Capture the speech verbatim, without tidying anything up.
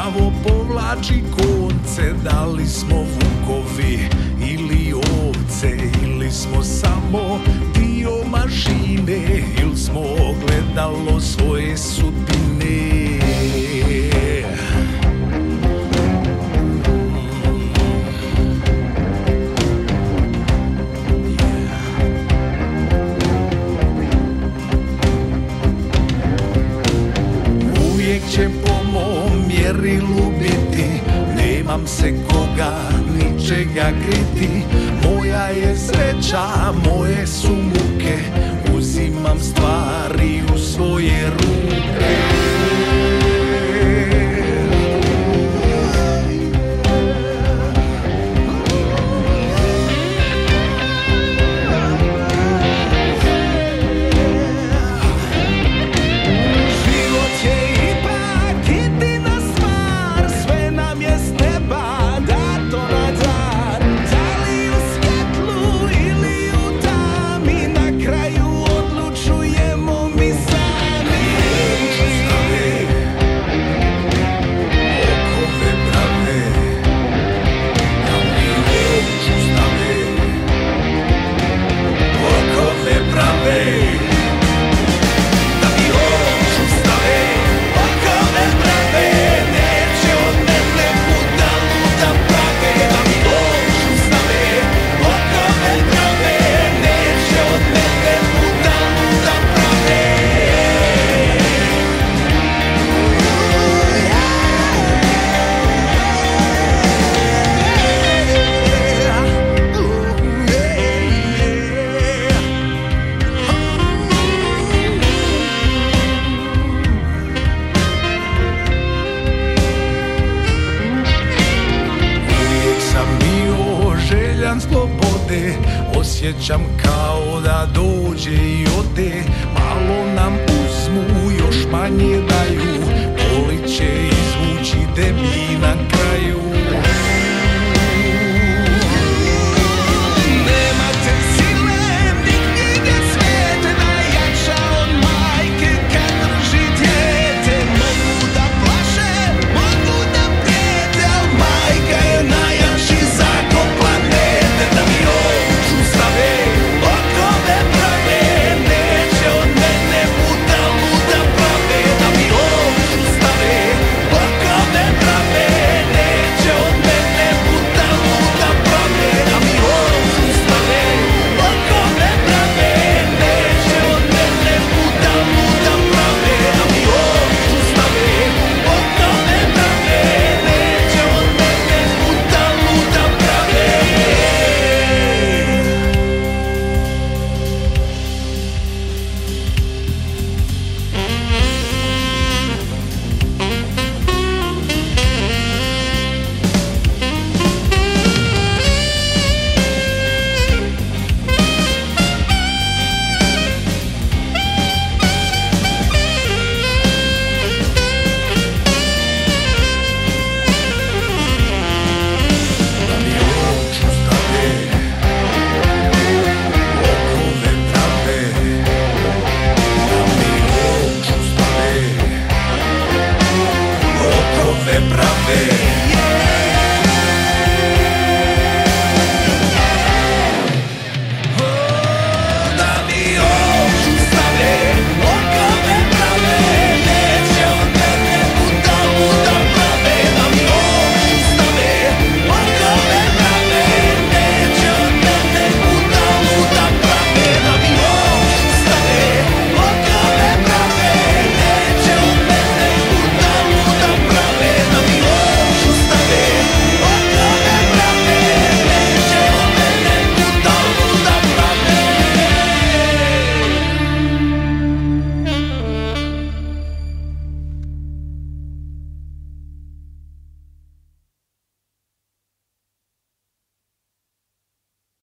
pravo povlači konce. Da li smo vukovi ili ovce, ili smo samo dio mašine, ili smo gledalo svoje sudbine. Uvijek će po mom mjerilu biti, nemam se koga ničega kriti. Moja je sreća, moje su muke, uzimam stvari u svoje ruke. Slobode osjećam kao da dođe i ode, malo nam uzmu, još manje